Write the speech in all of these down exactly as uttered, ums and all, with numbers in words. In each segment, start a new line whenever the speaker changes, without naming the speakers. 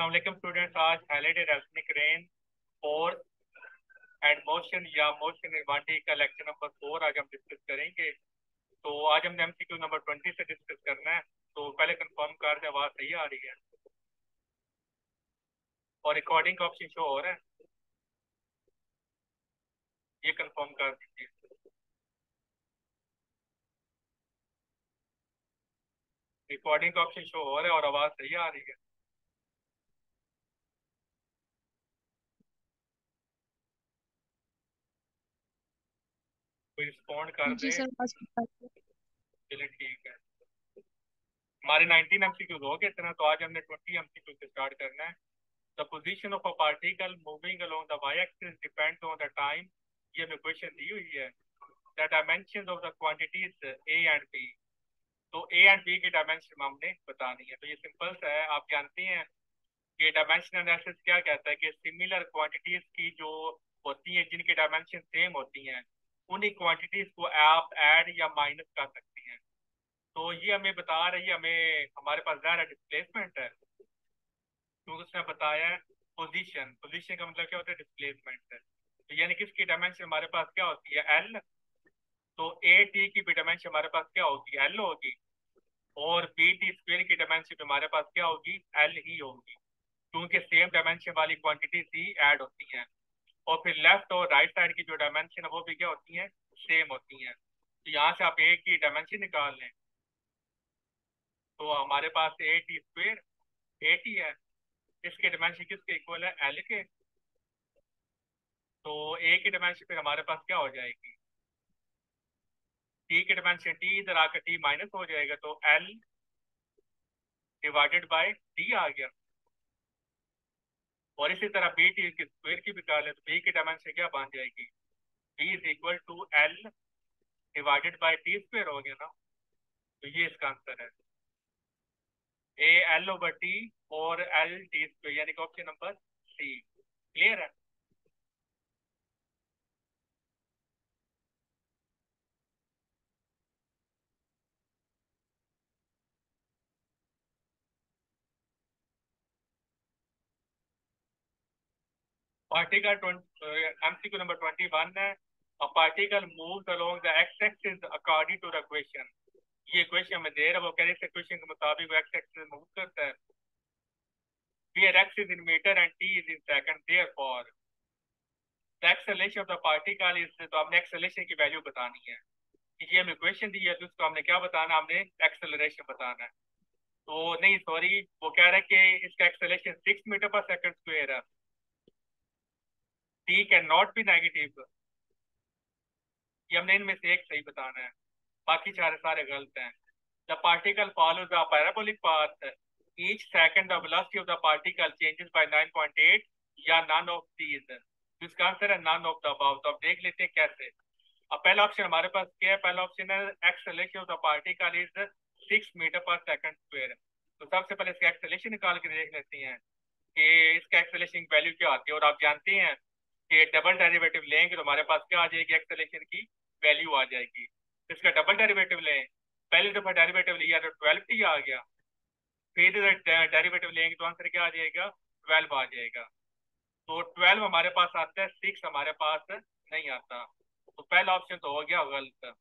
अस्सलाम वालेकुम स्टूडेंट्स। आज हाईलाइटेड एल्सनिक रेन फोर्स एंड मोशन या मोशन इन वन डी का लेक्चर नंबर फोर आज हम डिस्कस करेंगे। तो आज हमने एमसीक्यू नंबर ट्वेंटी से डिस्कस करना है। तो पहले कंफर्म कर दे आवाज़ सही आ रही है और रिकॉर्डिंग का ऑप्शन शो हो रहा है, ये कंफर्म कर दीजिए। रिकॉर्डिंग का ऑप्शन शो हो रहा है और आवाज़ सही आ रही है। कोई रिस्पॉन्ड कर
जी
दे।
सर, बस बताइए।
चलिए ठीक है। हमारे नाइनटीन एमसीक्यूज हो गए इतना, तो आज हमने ट्वेंटी एमसीक्यू से स्टार्ट करना है। The position of a particle moving along the y-axis depends on the time। ये हमें क्वेश्चन दी हुई है। The dimensions of the quantities a and b। तो a and b की डायमेंशन हमने बतानी है। तो ये सिंपल सा है, आप जानते हैं कि डायमेंशन एनालिसिस क्या कहता है कि सिमिलर क्वांटिटीज की जो होती हैं जिनकी डायमेंशन सेम होती हैं उन्हीं क्वांटिटीज को आप ऐड या माइनस कर सकती हैं। तो ये हमें बता रही है, हमें हमारे पास ज़ाहिर डिस्प्लेसमेंट है क्योंकि उसने बताया है पोजीशन। पोजीशन का मतलब क्या होता है? डिस्प्लेसमेंट है। तो यानी कि इसकी डायमेंशन हमारे पास क्या होती है? एल। तो ए टी की भी डायमेंशन हमारे पास क्या होगी? एल होगी। और बी टी स्क्वेयर की डायमेंशन हमारे पास क्या होगी? एल ही होगी, क्योंकि सेम डायमेंशन वाली क्वांटिटीज ही ऐड होती हैं। और फिर लेफ्ट और राइट साइड की जो डायमेंशन है वो भी क्या होती हैं? सेम होती हैं। तो यहाँ से आप ए की डायमेंशन निकाल लें तो हमारे पास A T square A T है। इसके डायमेंशन किसके इक्वल है? एल के। तो ए की डायमेंशन फिर हमारे पास क्या हो जाएगी? टी की डायमेंशन टी इधर आकर टी माइनस हो जाएगा, तो एल डिवाइडेड बाय टी आ गया। और इसी तरह बी टी की स्क्वायर की भी कर ले तो बी की डायमेंशन क्या बन जाएगी? T is equal to L divided by T square हो गया ना। तो ये इसका आंसर है, ए एल ओवर टी और एल टी स्क्वायर, यानी कि ऑप्शन नंबर सी। क्लियर है? Particle MCQ number twenty one है। A particle moves along the X axis according to the equation. ये क्वेश्चन में दे रहा है, वो कह रहे हैं क्वेश्चन के मुताबिक वो एक्स एक्सिस मूव करता है। Where x is in meter and t is in second, therefore the acceleration of the particle is। तो हमने एक्सेलरेशन की वैल्यू बतानी है। ये हमें क्वेश्चन दी है तो उसको हमने क्या बताना? हमने एक्सेलरेशन बताना है। तो नहीं सॉरी, वो कह रहा है कि इसका एक्सेलरेशन सिक्स मीटर पर सेकंड स्क्वायर है। T can not be negative. ये हमने इनमें से एक सही बताना है, बाकी सारे सारे गलत हैं। The particle follows the parabolic path, each second the velocity of the particle changes by nine point eight, या नन ऑफ दीज। इसका आंसर है नन ऑफ द अबव। तो अब देख लेते हैं कैसे। अब पहला ऑप्शन हमारे पास क्या है? पहला ऑप्शन है acceleration of the particle is six metre पर सेकंड स्क्वायर। तो सबसे पहले इसका एक्सेलरेशन निकाल के देख लेते हैं कि इसका एक्सेलरेशन वैल्यू क्या आती है। और आप जानते हैं कि डबल डेरिवेटिव लेंगे तो हमारे पास क्या आ जाएगी? एक्सेलरेशन की वैल्यू आ जाएगी। तो इसका डबल डेरिवेटिव लें, पहले दफा डेरिवेटिव लिया तो ट्वेल्व टी आ गया, फिर डेरिवेटिव लेंगे तो आंसर क्या आ जाएगा? ट्वेल्व आ जाएगा। तो ट्वेल्व हमारे पास आता है, सिक्स हमारे पास नहीं आता। तो पहला ऑप्शन तो हो गया गलत।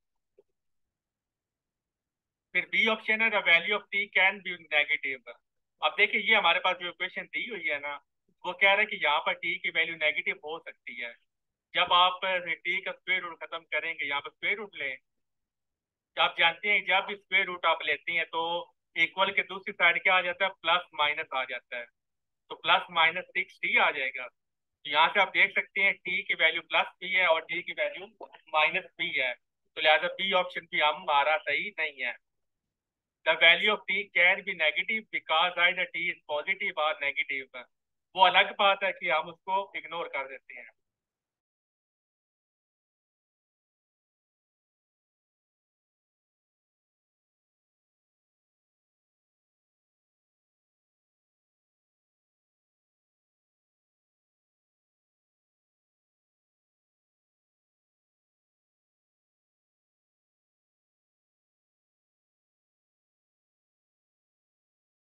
फिर बी ऑप्शन है the value of T can be negative. अब देखिए ये हमारे पास जो इक्वेशन दी हुई है ना, वो कह रहा है कि यहाँ पर टी की वैल्यू नेगेटिव हो सकती है। जब आप टी का स्क्वायर रूट खत्म करेंगे, यहाँ पर स्क्वायर रूट लें, तो आप जानते हैं जब भी स्क्वायर रूट आप लेते हैं तो इक्वल के दूसरी साइड क्या आ जाता है? प्लस माइनस आ जाता है। तो प्लस माइनस सिक्स टी आ जाएगा। तो यहाँ से आप देख सकते हैं टी की वैल्यू प्लस भी है और टी की वैल्यू माइनस भी है। तो लिहाजा बी ऑप्शन भी हमारा सही नहीं है। The value of T can be negative because either T is positive और नेगेटिव। वो अलग बात है कि हम उसको इग्नोर कर देते हैं।